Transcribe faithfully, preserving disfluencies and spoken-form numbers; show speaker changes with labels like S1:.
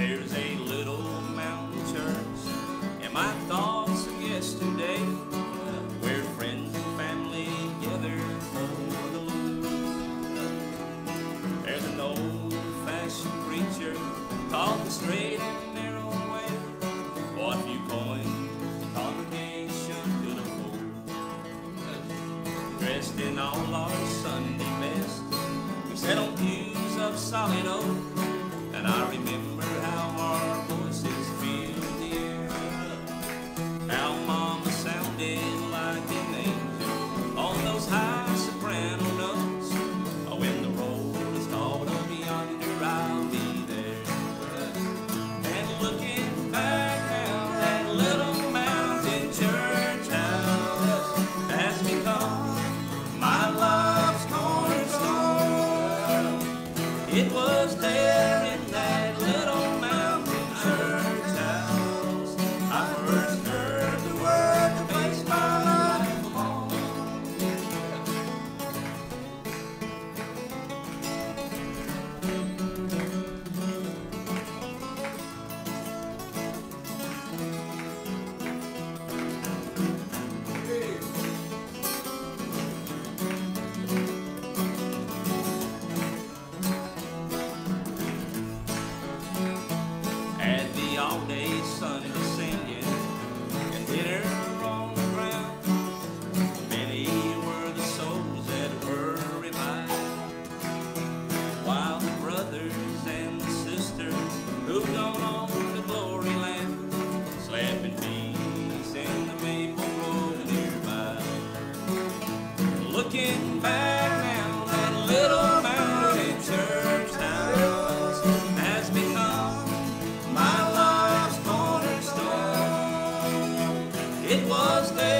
S1: There's a little mountain church in my thoughts of yesterday, where friends and family gather for the Lord. There's an old-fashioned preacher called the straight and narrow way. What few coins the congregation could afford. Dressed in all our Sunday best, we sat on pews of solid oak, and I remember how our voices filled the air. How Mama sounded like an angel on those high soprano notes. When the roll is called up yonder, I'll be there. And looking back now, that little mountain church house has become my life's cornerstone. It was there in that little mountain church house I first heard the word that makes my life long. At the all-day sun is singing and dinner on the ground, many were the souls that were revived, while the brothers and the sisters who've gone on to glory land slept in peace in the maple grove nearby. Looking back now, that little mountain church house has become my life's cornerstone. It was there